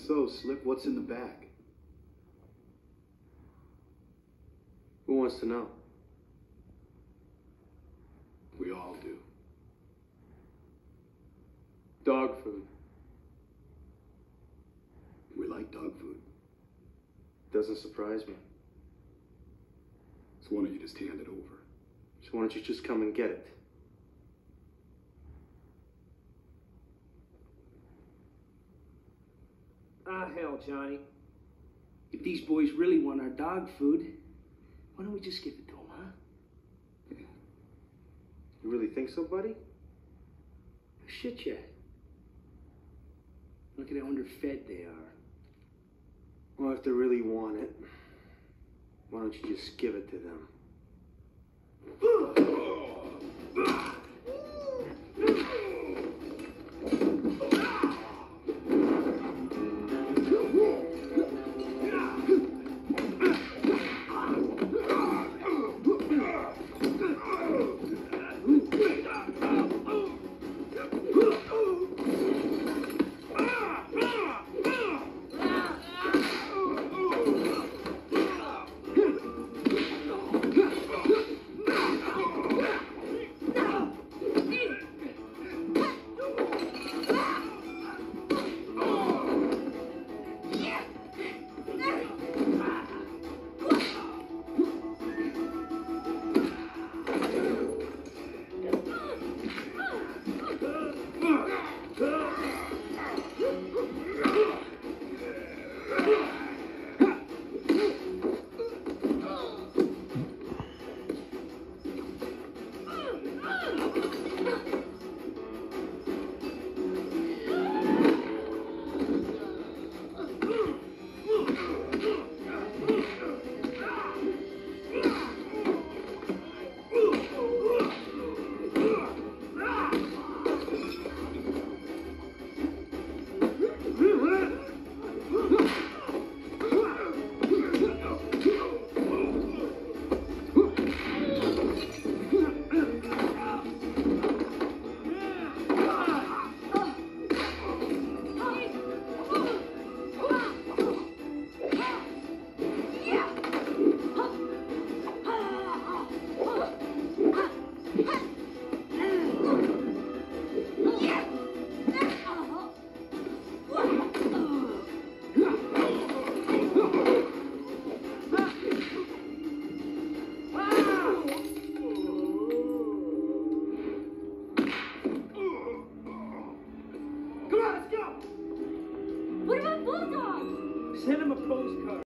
so, Slip? What's in the bag? Who wants to know? We all do. Dog food. We like dog food. Doesn't surprise me. So why don't you just hand it over? So why don't you just come and get it? Ah, hell, Johnny. If these boys really want our dog food, why don't we just give it to them, huh? You really think so, buddy? Shit, yeah. Look at how underfed they are. Well, if they really want it, why don't you just give it to them? Send him a postcard.